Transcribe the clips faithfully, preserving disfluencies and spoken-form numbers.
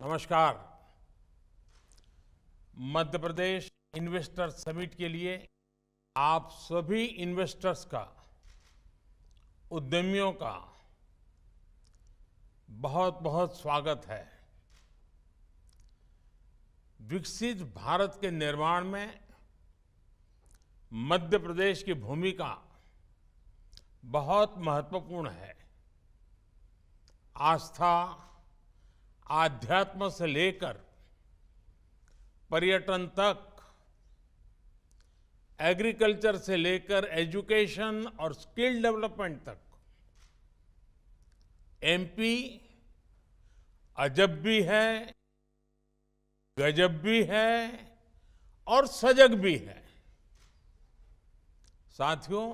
नमस्कार। Madhya Pradesh investor summit के लिए आप सभी इन्वेस्टर्स का, उद्यमियों का बहुत बहुत स्वागत है। विकसित भारत के निर्माण में मध्य प्रदेश की भूमिका बहुत महत्वपूर्ण है। आस्था, आध्यात्म से लेकर पर्यटन तक, एग्रीकल्चर से लेकर एजुकेशन और स्किल डेवलपमेंट तक, एमपी अजब भी है, गजब भी है और सजग भी है। साथियों,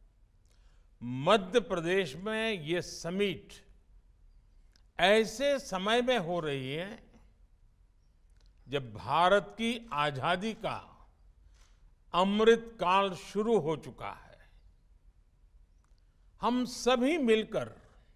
मध्य प्रदेश में ये समिट ऐसे समय में हो रही है जब भारत की आजादी का अमृत काल शुरू हो चुका है। हम सभी मिलकर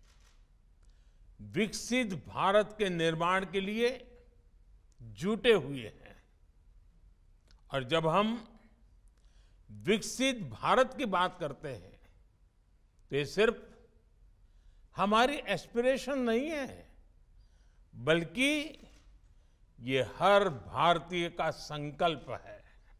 विकसित भारत के निर्माण के लिए जुटे हुए हैं। और जब हम विकसित भारत की बात करते हैं तो ये सिर्फ हमारी एस्पिरेशन नहीं है, बल्कि ये हर भारतीय का संकल्प है।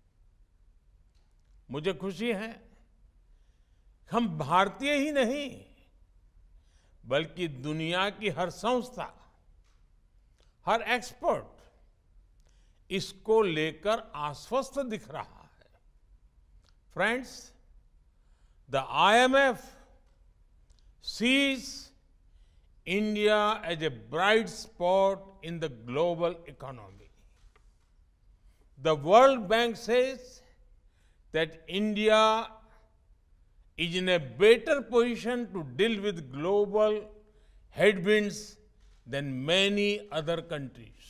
मुझे खुशी है हम भारतीय ही नहीं, बल्कि दुनिया की हर संस्था, हर एक्सपर्ट इसको लेकर आश्वस्त दिख रहा है। Friends, the IMF sees India as a bright spot in the global economy. The World Bank says that India is in a better position to deal with global headwinds than many other countries.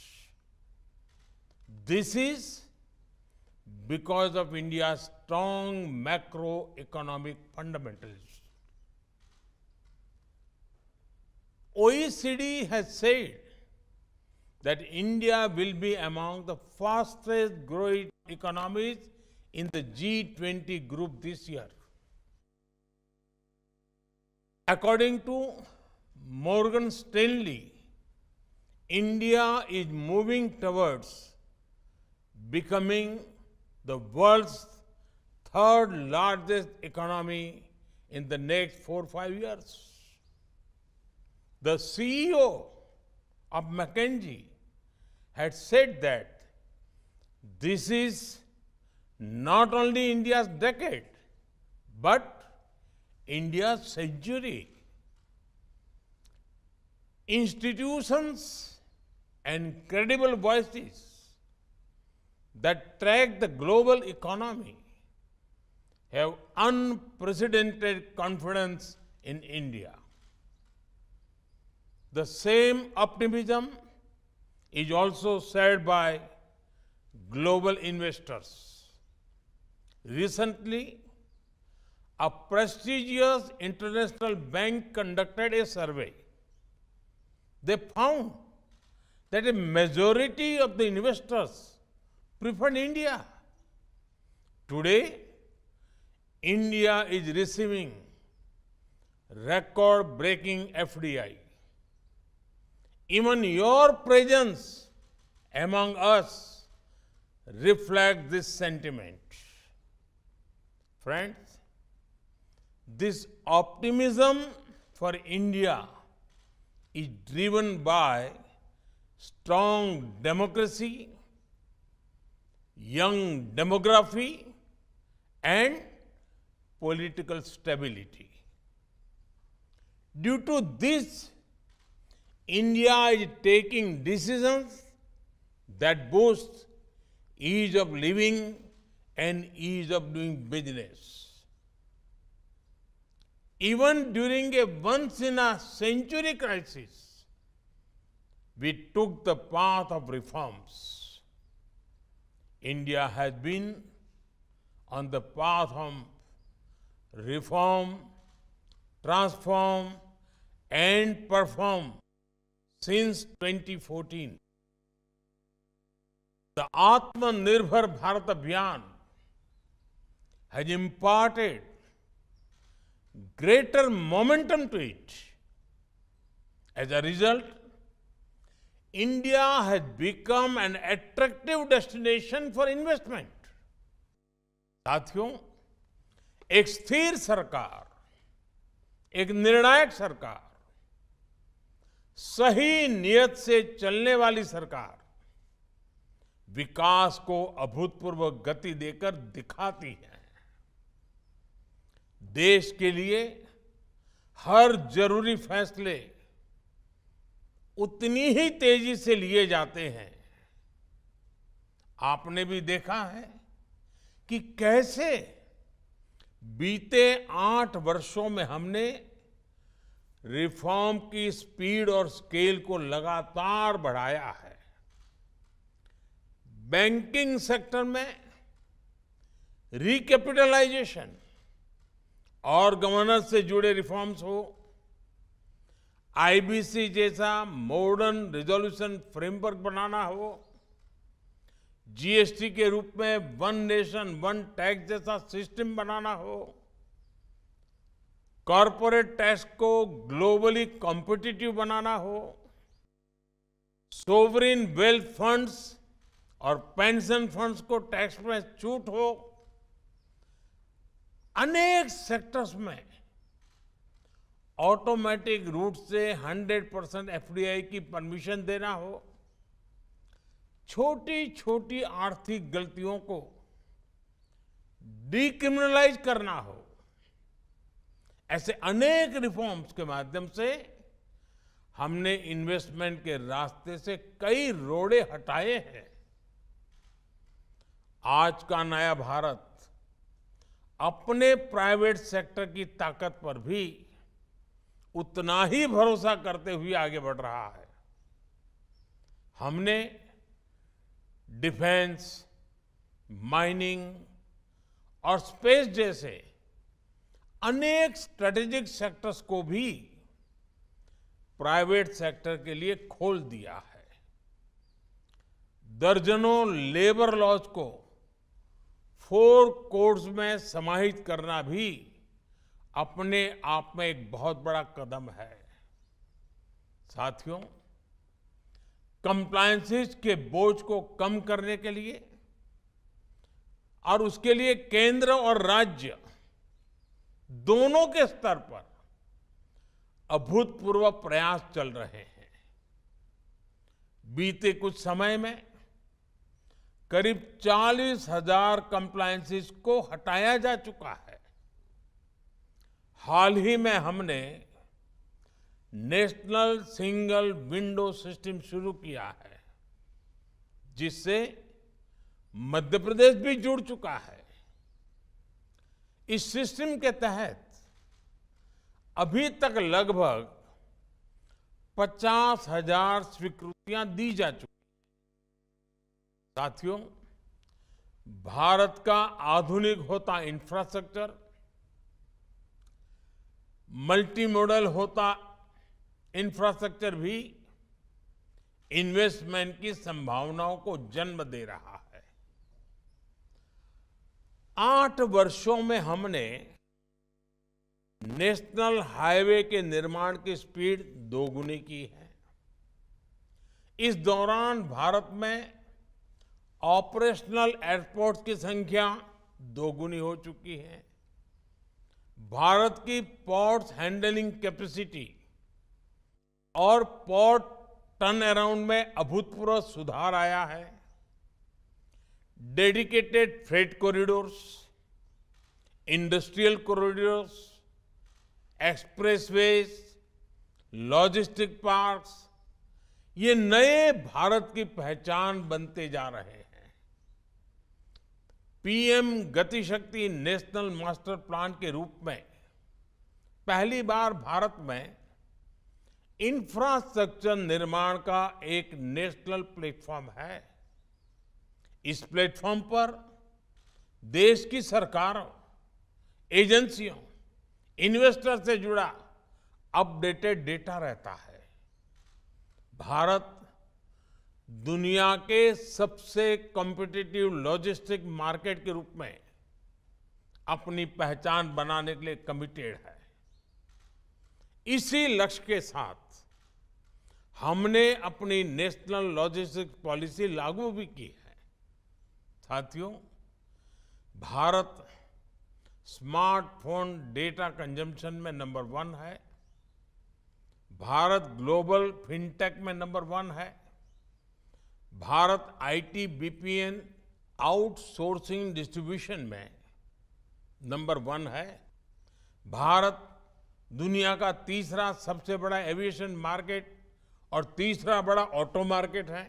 This is because of India's strong macroeconomic fundamentals. O E C D has said that India will be among the fastest growing economies in the G twenty group this year. According to Morgan Stanley, India is moving towards becoming the world's third largest economy in the next four or five years. The C E O of McKinsey had said that this is not only India's decade, but India's century. Institutions and credible voices that track the global economy have unprecedented confidence in India. The same optimism is also shared by global investors. Recently, a prestigious international bank conducted a survey. They found that a majority of the investors preferred India. Today, India is receiving record-breaking F D I. Even your presence among us reflects this sentiment. Friends, this optimism for India is driven by strong democracy, young demography, and political stability. Due to this, India is taking decisions that boost ease of living and ease of doing business. Even during a once-in-a-century crisis, we took the path of reforms. India has been on the path of reform, transform, and perform since twenty fourteen. The Atmanirbhar Bharat Abhiyan has imparted greater momentum to it. As a result, India has become an attractive destination for investment. साथियों, एक स्थिर सरकार, एक निर्णायक सरकार, सही नियत से चलने वाली सरकार विकास को अभूतपूर्व गति देकर दिखाती है। देश के लिए हर जरूरी फैसले उतनी ही तेजी से लिए जाते हैं। आपने भी देखा है कि कैसे बीते आठ वर्षों में हमने रिफॉर्म की स्पीड और स्केल को लगातार बढ़ाया है। बैंकिंग सेक्टर में रिकैपिटलाइजेशन और गवर्नेंस से जुड़े रिफॉर्म्स हो, आईबीसी जैसा मॉडर्न रिजोल्यूशन फ्रेमवर्क बनाना हो, जीएसटी के रूप में वन नेशन वन टैक्स जैसा सिस्टम बनाना हो, कॉरपोरेट टैक्स को ग्लोबली कॉम्पिटिटिव बनाना हो, सोवरिन वेल्थ फंड्स और पेंशन फंड्स को टैक्स में छूट हो, अनेक सेक्टर्स में ऑटोमेटिक रूट से हंड्रेड परसेंट एफडीआई की परमिशन देना हो, छोटी छोटी आर्थिक गलतियों को डिक्रिमिनलाइज करना हो, ऐसे अनेक रिफॉर्म्स के माध्यम से हमने इन्वेस्टमेंट के रास्ते से कई रोड़े हटाए हैं। आज का नया भारत अपने प्राइवेट सेक्टर की ताकत पर भी उतना ही भरोसा करते हुए आगे बढ़ रहा है। हमने डिफेंस, माइनिंग और स्पेस जैसे अनेक स्ट्रेटेजिक सेक्टर्स को भी प्राइवेट सेक्टर के लिए खोल दिया है। दर्जनों लेबर लॉज को फोर कोड्स में समाहित करना भी अपने आप में एक बहुत बड़ा कदम है। साथियों, कंप्लायंसेस के बोझ को कम करने के लिए और उसके लिए केंद्र और राज्य दोनों के स्तर पर अभूतपूर्व प्रयास चल रहे हैं। बीते कुछ समय में करीब चालीस हजार कंप्लायंसेस को हटाया जा चुका है। हाल ही में हमने नेशनल सिंगल विंडो सिस्टम शुरू किया है, जिससे मध्य प्रदेश भी जुड़ चुका है। इस सिस्टम के तहत अभी तक लगभग पचास हजार स्वीकृतियां दी जा चुकी हैं। साथियों, भारत का आधुनिक होता इंफ्रास्ट्रक्चर, मल्टी मॉडल होता इंफ्रास्ट्रक्चर भी इन्वेस्टमेंट की संभावनाओं को जन्म दे रहा है। आठ वर्षों में हमने नेशनल हाईवे के निर्माण की स्पीड दोगुनी की है। इस दौरान भारत में ऑपरेशनल एयरपोर्ट्स की संख्या दोगुनी हो चुकी है। भारत की पोर्ट्स हैंडलिंग कैपेसिटी और पोर्ट टर्न अराउंड में अभूतपूर्व सुधार आया है। Dedicated freight corridors, industrial corridors, expressways, logistic parks, ये नए भारत की पहचान बनते जा रहे हैं। पीएम गति शक्ति नेशनल मास्टर प्लान के रूप में पहली बार भारत में इंफ्रास्ट्रक्चर निर्माण का एक नेशनल प्लेटफॉर्म है। इस प्लेटफॉर्म पर देश की सरकारों, एजेंसियों, इन्वेस्टर से जुड़ा अपडेटेड डेटा रहता है। भारत दुनिया के सबसे कॉम्पिटिटिव लॉजिस्टिक मार्केट के रूप में अपनी पहचान बनाने के लिए कमिटेड है। इसी लक्ष्य के साथ हमने अपनी नेशनल लॉजिस्टिक्स पॉलिसी लागू भी की है। साथियों, भारत स्मार्टफोन डेटा कंजम्पशन में नंबर वन है। भारत ग्लोबल फिनटेक में नंबर वन है। Bharat IT BPM outsourcing distribution में नंबर वन है। भारत दुनिया का तीसरा सबसे बड़ा एविएशन मार्केट और तीसरा बड़ा ऑटो मार्केट है।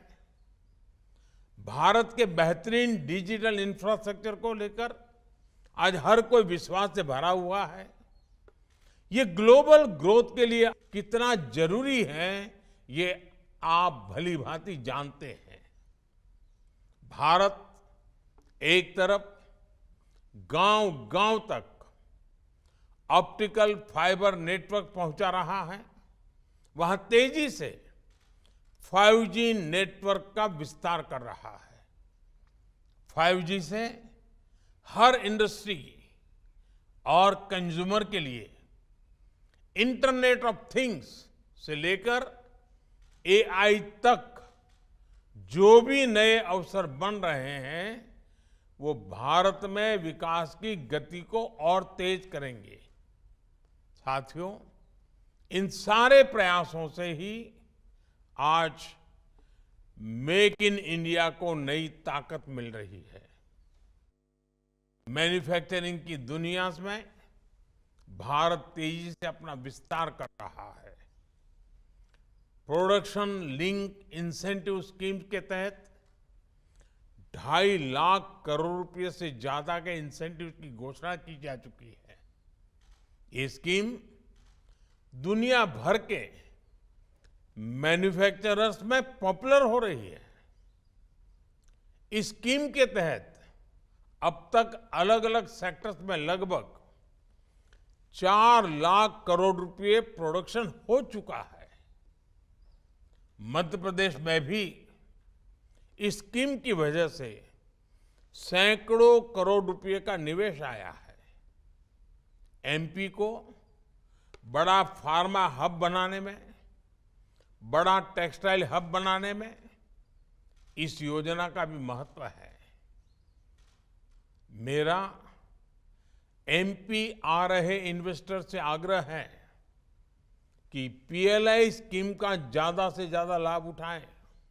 भारत के बेहतरीन डिजिटल इंफ्रास्ट्रक्चर को लेकर आज हर कोई विश्वास से भरा हुआ है। ये ग्लोबल ग्रोथ के लिए कितना जरूरी है, ये आप भली भांति जानते हैं। भारत एक तरफ गांव-गांव तक ऑप्टिकल फाइबर नेटवर्क पहुंचा रहा है, वहां तेजी से फाइव जी नेटवर्क का विस्तार कर रहा है। फाइव जी से हर इंडस्ट्री और कंज्यूमर के लिए इंटरनेट ऑफ थिंग्स से लेकर एआई तक जो भी नए अवसर बन रहे हैं, वो भारत में विकास की गति को और तेज करेंगे। साथियों, इन सारे प्रयासों से ही आज मेक इन इंडिया को नई ताकत मिल रही है। मैन्युफैक्चरिंग की दुनिया में भारत तेजी से अपना विस्तार कर रहा है। प्रोडक्शन लिंक इंसेंटिव स्कीम के तहत ढाई लाख करोड़ रुपए से ज्यादा के इंसेंटिव की घोषणा की जा चुकी है। ये स्कीम दुनिया भर के मैन्युफैक्चरर्स में पॉपुलर हो रही है। इस स्कीम के तहत अब तक अलग अलग सेक्टर्स में लगभग चार लाख करोड़ रुपए प्रोडक्शन हो चुका है। मध्य प्रदेश में भी इस स्कीम की वजह से सैकड़ों करोड़ रुपए का निवेश आया है। एमपी को बड़ा फार्मा हब बनाने में, बड़ा टेक्सटाइल हब बनाने में इस योजना का भी महत्व है। मेरा एमपी आ रहे इन्वेस्टर से आग्रह है कि पीएलआई स्कीम का ज्यादा से ज्यादा लाभ उठाएं।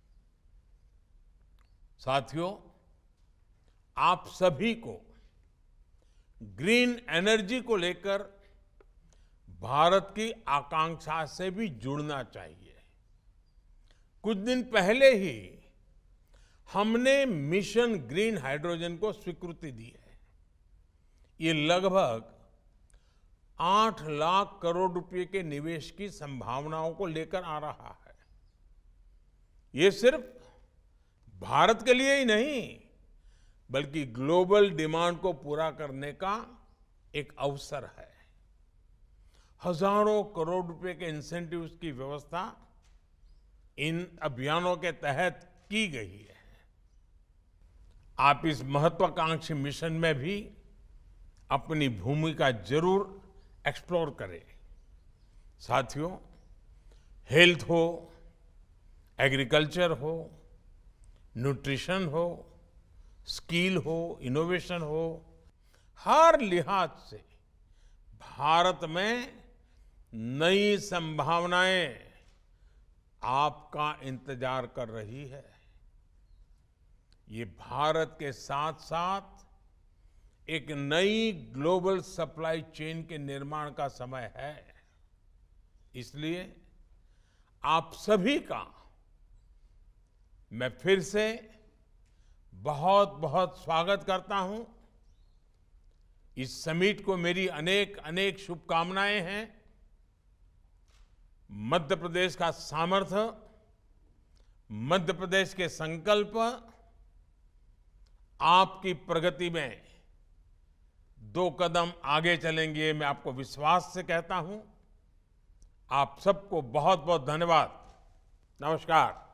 साथियों, आप सभी को ग्रीन एनर्जी को लेकर भारत की आकांक्षा से भी जुड़ना चाहिए। कुछ दिन पहले ही हमने मिशन ग्रीन हाइड्रोजन को स्वीकृति दी है। ये लगभग आठ लाख करोड़ रुपए के निवेश की संभावनाओं को लेकर आ रहा है। ये सिर्फ भारत के लिए ही नहीं, बल्कि ग्लोबल डिमांड को पूरा करने का एक अवसर है। हजारों करोड़ रुपए के इंसेंटिव्स की व्यवस्था इन अभियानों के तहत की गई है। आप इस महत्वाकांक्षी मिशन में भी अपनी भूमिका जरूर एक्सप्लोर करें। साथियों, हेल्थ हो, एग्रीकल्चर हो, न्यूट्रिशन हो, स्किल हो, इनोवेशन हो, हर लिहाज से भारत में नई संभावनाएं आपका इंतजार कर रही है। ये भारत के साथ साथ एक नई ग्लोबल सप्लाई चेन के निर्माण का समय है। इसलिए आप सभी का मैं फिर से बहुत बहुत स्वागत करता हूं। इस समिट को मेरी अनेक अनेक शुभकामनाएं हैं। मध्य प्रदेश का सामर्थ्य, मध्य प्रदेश के संकल्प आपकी प्रगति में दो कदम आगे चलेंगे, मैं आपको विश्वास से कहता हूं। आप सबको बहुत बहुत धन्यवाद। नमस्कार।